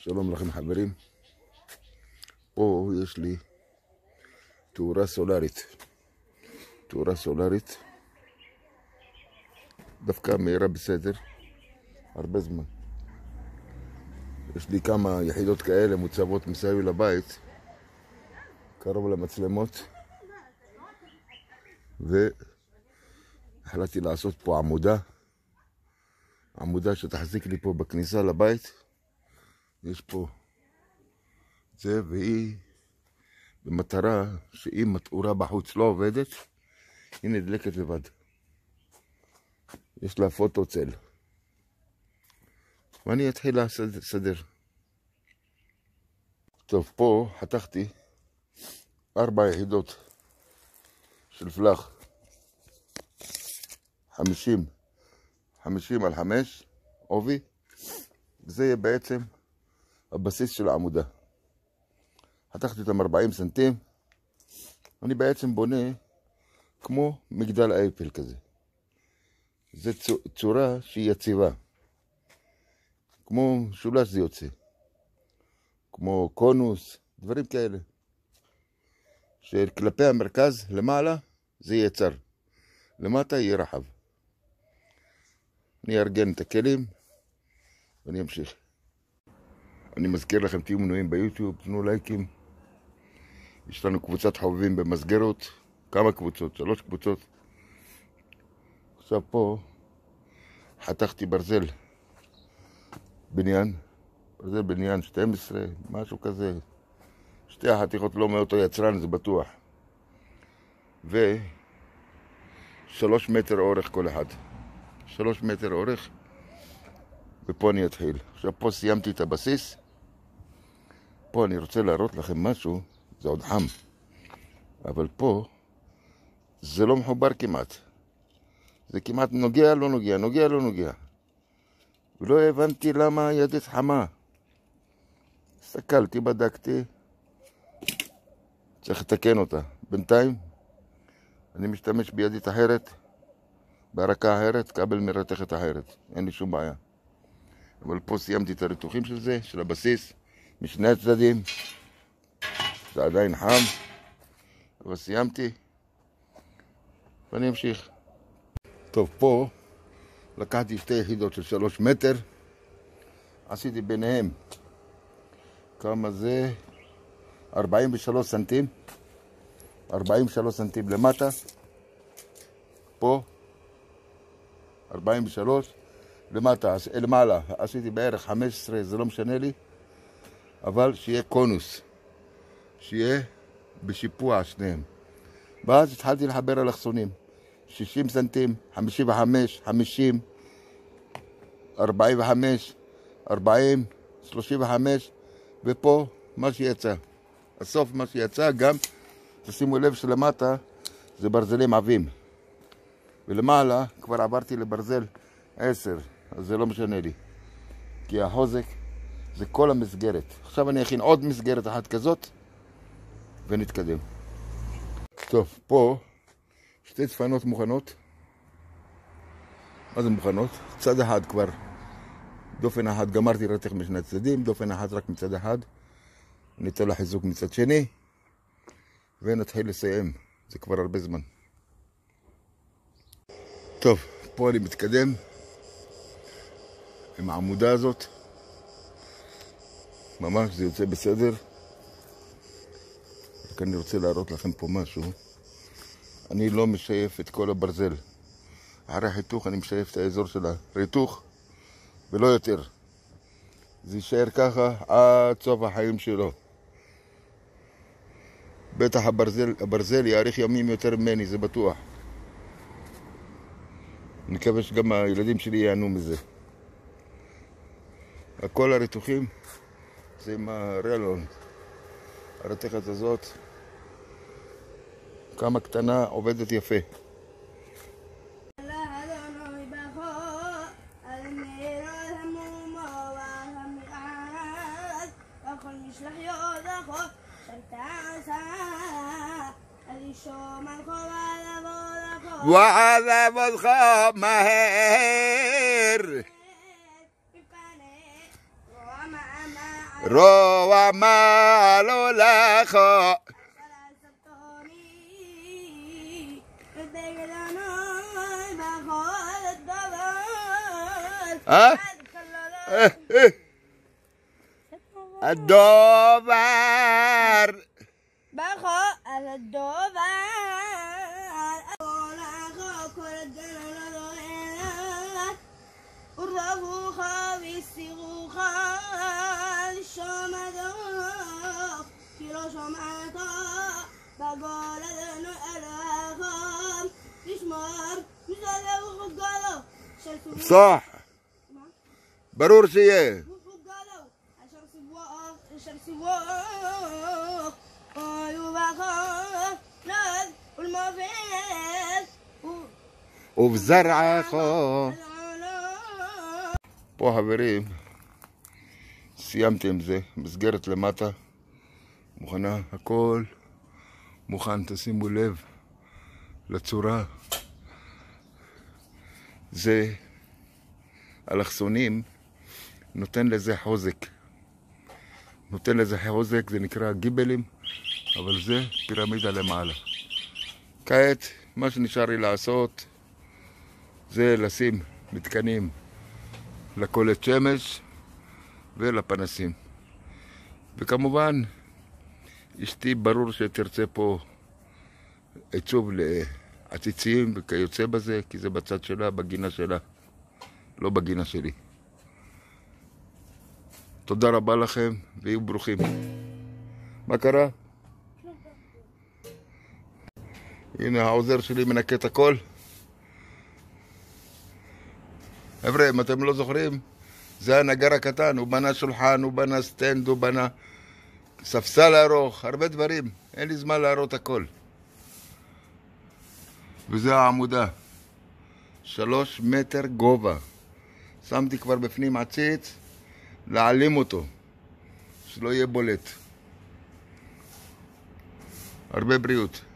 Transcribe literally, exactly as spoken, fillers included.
שלום לכם חברים, פה יש לי תאורה סולארית, תאורה סולארית דווקא מהירה בסדר, הרבה זמן. יש לי כמה יחידות כאלה מוצבות מסביב לבית, קרוב למצלמות, והחלטתי לעשות פה עמודה, עמודה שתחזיק לי פה בכניסה לבית. יש פה זה, והיא במטרה שאם התאורה בחוץ לא עובדת, היא נדלקת לבד. יש לה פוטו צל. ואני אתחיל לסדר. טוב, פה חתכתי ארבע יחידות של פלח חמישים, חמישים על חמש עובי. זה יהיה בעצם הבסיס של העמודה. חתכתי אותם ארבעים סנטים. אני בעצם בונה כמו מגדל אייפל כזה. זה צורה שהיא יציבה. כמו שולש זה יוצא. כמו קונוס, דברים כאלה. שכלפי המרכז למעלה זה יהיה צר. למטה יהיה רחב. אני ארגן את הכלים ואני אמשיך. אני מזכיר לכם, תהיו מנויים ביוטיוב, תנו לייקים. יש לנו קבוצת חובבים במסגרות, כמה קבוצות, שלוש קבוצות. עכשיו פה חתכתי ברזל בניין, ברזל בניין שתים עשרה, משהו כזה. שתי החתיכות לא מאותו יצרן, זה בטוח. ושלוש מטר אורך כל אחד. שלוש מטר אורך. ופה אני אתחיל. עכשיו פה סיימתי את הבסיס. פה אני רוצה להראות לכם משהו, זה עוד חם. אבל פה זה לא מחובר כמעט. זה כמעט נוגע, לא נוגע, נוגע, לא נוגע. ולא הבנתי למה ידית חמה. הסתכלתי, בדקתי. צריך לתקן אותה. בינתיים אני משתמש בידית אחרת, בהרקה אחרת, כבל מרתכת אחרת. אין לי שום בעיה. אבל פה סיימתי את הריתוחים של זה, של הבסיס, משני הצדדים. זה עדיין חם, אבל סיימתי. ואני אמשיך. טוב, פה לקחתי שתי יחידות של שלוש מטר. עשיתי ביניהם כמה זה? ארבעים ושלוש סנטים. ארבעים ושלוש סנטים למטה. פה ארבעים ושלוש. למטה, למעלה, עשיתי בערך חמש עשרה, זה לא משנה לי, אבל שיהיה קונוס, שיהיה בשיפוע שניהם. ואז התחלתי לחבר אלכסונים, שישים סנטים, חמישים וחמש, חמישים, ארבעים וחמש, ארבעים, שלושים וחמש, ופה מה שיצא. הסוף מה שיצא, גם תשימו לב שלמטה זה ברזלים עבים, ולמעלה כבר עברתי לברזל עשר. אז זה לא משנה לי, כי החוזק זה כל המסגרת. עכשיו אני אכין עוד מסגרת אחת כזאת ונתקדם. טוב, פה שתי דפנות מוכנות. מה זה מוכנות? צד אחד כבר, דופן אחד גמרתי רתך משני הצדדים, דופן אחד רק מצד אחד. ניתן לה חיזוק מצד שני ונתחיל לסיים. זה כבר הרבה זמן. טוב, פה אני מתקדם עם העמודה הזאת. ממש זה יוצא בסדר. רק אני רוצה להראות לכם פה משהו. אני לא משייף את כל הברזל. אחרי החיתוך אני משייף את האזור של הריתוך ולא יותר. זה יישאר ככה עד סוף החיים שלו. בטח הברזל, הברזל יאריך ימים יותר ממני, זה בטוח. אני מקווה שגם הילדים שלי יענו מזה. הכל הריתוחים זה עם הריאלון. הרתכת הזאת כמה קטנה, עובדת יפה. ועזבותך מהר רוע מעלו לכו. אה? הדובר בחו על הדובר כל הגנה לא אלת ורבוך וסירוך לשומדוך כי לא שומעת בגול אדנו אלכם לשמור מזלו חוגלו صح ברור שיהיה ובזרעכו. פה חברים, סיימתי עם זה, מסגרת למטה, מוכנה, הכל מוכן, תשימו לב לצורה. זה אלכסונים נותן לזה חוזק, נותן לזה חוזק, זה נקרא גיבלים, אבל זה פירמידה למעלה. כעת מה שנשאר לי לעשות זה לשים מתקנים לקולט שמש ולפנסים, וכמובן אשתי ברור שתרצה פה עיצוב לעציצים וכיוצא בזה, כי זה בצד שלה, בגינה שלה, לא בגינה שלי. תודה רבה לכם ויהיו ברוכים. מה קרה? הנה העוזר שלי מנקה את הכל. חבר'ה, אם אתם לא זוכרים, זה הנגר הקטן, הוא בנה שולחן, הוא בנה סטנד, הוא בנה ספסל ארוך, הרבה דברים, אין לי זמן להראות הכל. וזה העמודה, שלוש מטר גובה. שמתי כבר בפנים עציץ, להעלים אותו, שלא יהיה בולט. הרבה בריאות.